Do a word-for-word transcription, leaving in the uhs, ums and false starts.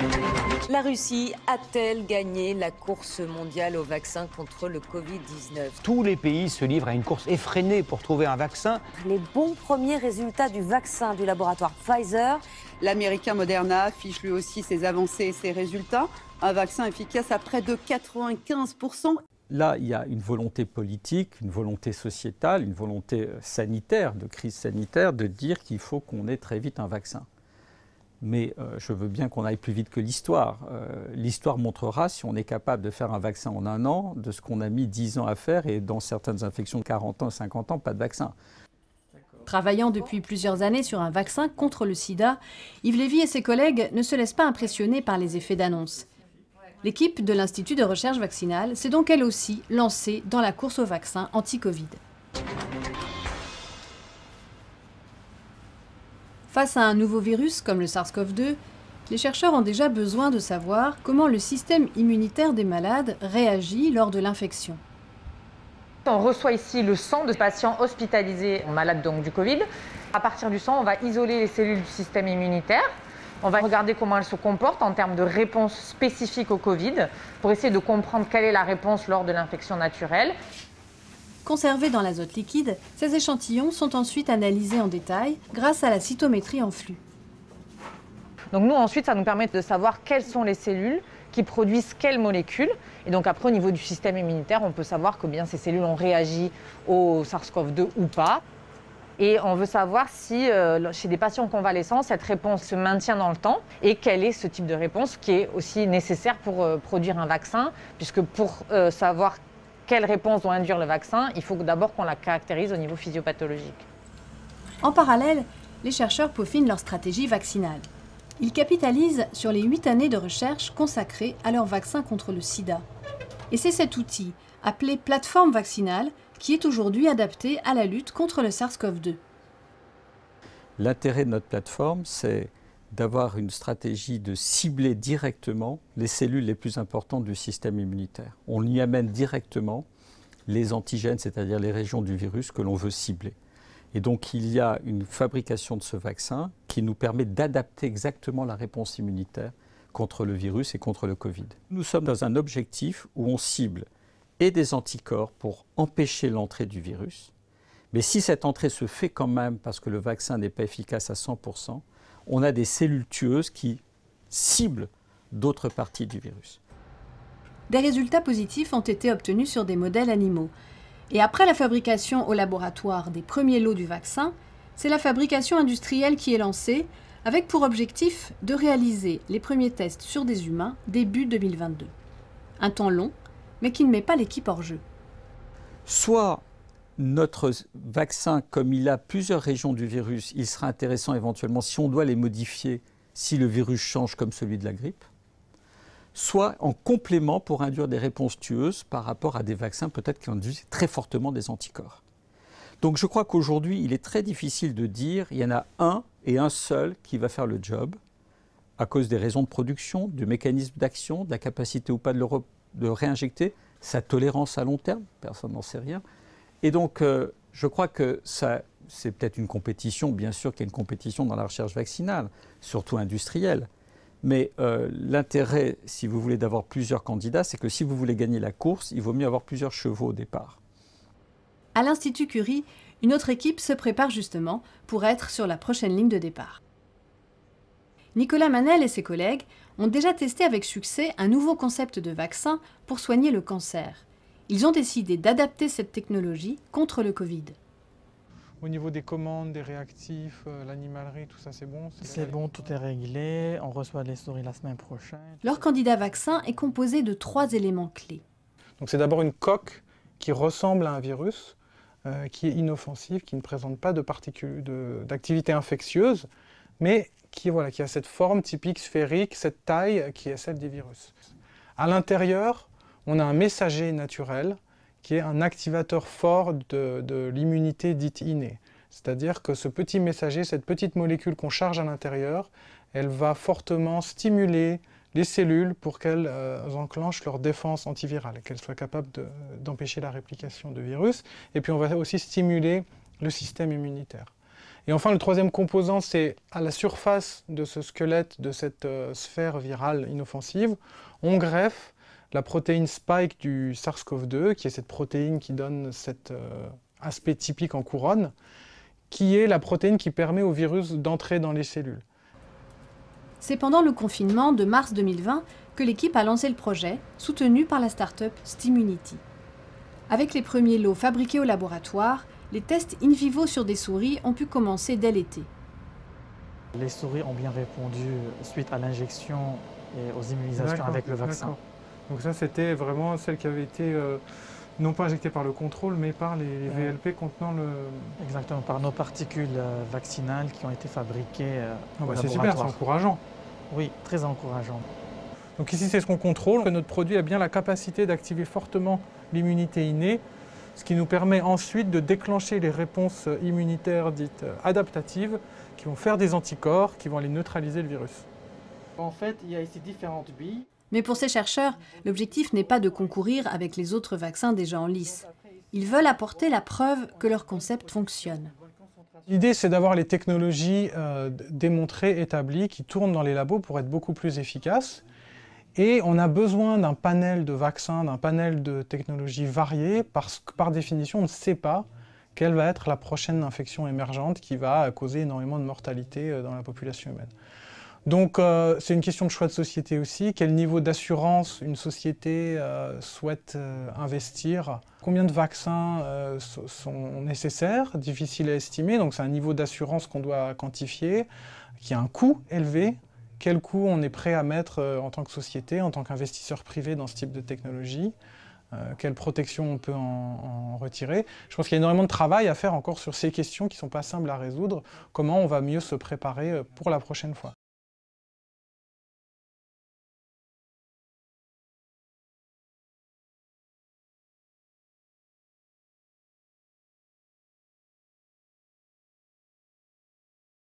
La Russie a-t-elle gagné la course mondiale au vaccin contre le Covid dix-neuf? Tous les pays se livrent à une course effrénée pour trouver un vaccin. Les bons premiers résultats du vaccin du laboratoire Pfizer. L'américain Moderna affiche lui aussi ses avancées et ses résultats. Un vaccin efficace à près de quatre-vingt-quinze pour cent. Là, il y a une volonté politique, une volonté sociétale, une volonté sanitaire, de crise sanitaire, de dire qu'il faut qu'on ait très vite un vaccin. Mais euh, je veux bien qu'on aille plus vite que l'histoire. Euh, l'histoire montrera si on est capable de faire un vaccin en un an, de ce qu'on a mis dix ans à faire, et dans certaines infections de quarante ans, cinquante ans, pas de vaccin. Travaillant depuis plusieurs années sur un vaccin contre le sida, Yves Lévy et ses collègues ne se laissent pas impressionner par les effets d'annonce. L'équipe de l'Institut de recherche vaccinale s'est donc elle aussi lancée dans la course au vaccin anti-Covid. Face à un nouveau virus comme le SARS-CoV deux, les chercheurs ont déjà besoin de savoir comment le système immunitaire des malades réagit lors de l'infection. On reçoit ici le sang de patients hospitalisés malades donc du Covid. À partir du sang, on va isoler les cellules du système immunitaire. On va regarder comment elles se comportent en termes de réponse spécifique au Covid pour essayer de comprendre quelle est la réponse lors de l'infection naturelle. Conservés dans l'azote liquide, ces échantillons sont ensuite analysés en détail grâce à la cytométrie en flux. Donc nous, ensuite, ça nous permet de savoir quelles sont les cellules qui produisent quelles molécules. Et donc après, au niveau du système immunitaire, on peut savoir que bien ces cellules ont réagi au SARS-CoV deux ou pas. Et on veut savoir si, euh, chez des patients convalescents, cette réponse se maintient dans le temps et quel est ce type de réponse qui est aussi nécessaire pour euh, produire un vaccin, puisque pour euh, savoir quelle réponse doit induire le vaccin, il faut d'abord qu'on la caractérise au niveau physiopathologique. En parallèle, les chercheurs peaufinent leur stratégie vaccinale. Ils capitalisent sur les huit années de recherche consacrées à leur vaccin contre le sida. Et c'est cet outil, appelé plateforme vaccinale, qui est aujourd'hui adapté à la lutte contre le SARS-CoV deux. L'intérêt de notre plateforme, c'est d'avoir une stratégie de cibler directement les cellules les plus importantes du système immunitaire. On y amène directement les antigènes, c'est-à-dire les régions du virus que l'on veut cibler. Et donc il y a une fabrication de ce vaccin qui nous permet d'adapter exactement la réponse immunitaire contre le virus et contre le Covid. Nous sommes dans un objectif où on cible et des anticorps pour empêcher l'entrée du virus. Mais si cette entrée se fait quand même parce que le vaccin n'est pas efficace à cent pour cent, on a des cellules tueuses qui ciblent d'autres parties du virus. Des résultats positifs ont été obtenus sur des modèles animaux. Et après la fabrication au laboratoire des premiers lots du vaccin, c'est la fabrication industrielle qui est lancée, avec pour objectif de réaliser les premiers tests sur des humains début deux mille vingt-deux. Un temps long, mais qui ne met pas l'équipe hors jeu. Soit notre vaccin, comme il a plusieurs régions du virus, il sera intéressant éventuellement si on doit les modifier, si le virus change comme celui de la grippe, soit en complément pour induire des réponses tueuses par rapport à des vaccins peut-être qui induisent très fortement des anticorps. Donc je crois qu'aujourd'hui, il est très difficile de dire il y en a un et un seul qui va faire le job à cause des raisons de production, du mécanisme d'action, de la capacité ou pas de le, re, de réinjecter, sa tolérance à long terme, personne n'en sait rien. Et donc, euh, je crois que ça, c'est peut-être une compétition, bien sûr qu'il y a une compétition dans la recherche vaccinale, surtout industrielle. Mais euh, l'intérêt, si vous voulez, d'avoir plusieurs candidats, c'est que si vous voulez gagner la course, il vaut mieux avoir plusieurs chevaux au départ. À l'Institut Curie, une autre équipe se prépare justement pour être sur la prochaine ligne de départ. Nicolas Manel et ses collègues ont déjà testé avec succès un nouveau concept de vaccin pour soigner le cancer. Ils ont décidé d'adapter cette technologie contre le Covid. Au niveau des commandes, des réactifs, euh, l'animalerie, tout ça c'est bon? C'est bon, tout est réglé, on reçoit les souris la semaine prochaine. Leur candidat vaccin est composé de trois éléments clés. Donc c'est d'abord une coque qui ressemble à un virus, euh, qui est inoffensive, qui ne présente pas de particules, de, d'activité infectieuse, mais qui, voilà, qui a cette forme typique sphérique, cette taille qui est celle des virus. À l'intérieur, on a un messager naturel qui est un activateur fort de, de l'immunité dite innée. C'est-à-dire que ce petit messager, cette petite molécule qu'on charge à l'intérieur, elle va fortement stimuler les cellules pour qu'elles euh, enclenchent leur défense antivirale, qu'elles soient capables de, d'empêcher la réplication de virus. Et puis on va aussi stimuler le système immunitaire. Et enfin, le troisième composant, c'est à la surface de ce squelette, de cette euh, sphère virale inoffensive, on greffe la protéine spike du SARS CoV deux, qui est cette protéine qui donne cet euh, aspect typique en couronne, qui est la protéine qui permet au virus d'entrer dans les cellules. C'est pendant le confinement de mars deux mille vingt que l'équipe a lancé le projet, soutenu par la start-up Stimunity. Avec les premiers lots fabriqués au laboratoire, les tests in vivo sur des souris ont pu commencer dès l'été. Les souris ont bien répondu suite à l'injection et aux immunisations avec le vaccin. Donc ça, c'était vraiment celle qui avait été, euh, non pas injectée par le contrôle, mais par les, les V L P contenant le... Exactement, par nos particules euh, vaccinales qui ont été fabriquées euh, oh bah au c'est laboratoire. super, c'est encourageant. Oui, très encourageant. Donc ici, c'est ce qu'on contrôle, que notre produit a bien la capacité d'activer fortement l'immunité innée, ce qui nous permet ensuite de déclencher les réponses immunitaires dites adaptatives, qui vont faire des anticorps, qui vont aller neutraliser le virus. En fait, il y a ici différentes billes. Mais pour ces chercheurs, l'objectif n'est pas de concourir avec les autres vaccins déjà en lice. Ils veulent apporter la preuve que leur concept fonctionne. L'idée, c'est d'avoir les technologies euh, démontrées, établies, qui tournent dans les labos pour être beaucoup plus efficaces. Et on a besoin d'un panel de vaccins, d'un panel de technologies variées, parce que par définition, on ne sait pas quelle va être la prochaine infection émergente qui va causer énormément de mortalité dans la population humaine. Donc euh, c'est une question de choix de société aussi. Quel niveau d'assurance une société euh, souhaite euh, investir? Combien de vaccins euh, sont nécessaires? Difficile à estimer. Donc c'est un niveau d'assurance qu'on doit quantifier, qui a un coût élevé. Quel coût on est prêt à mettre euh, en tant que société, en tant qu'investisseur privé dans ce type de technologie? euh, Quelle protection on peut en, en retirer? Je pense qu'il y a énormément de travail à faire encore sur ces questions qui ne sont pas simples à résoudre. Comment on va mieux se préparer pour la prochaine fois?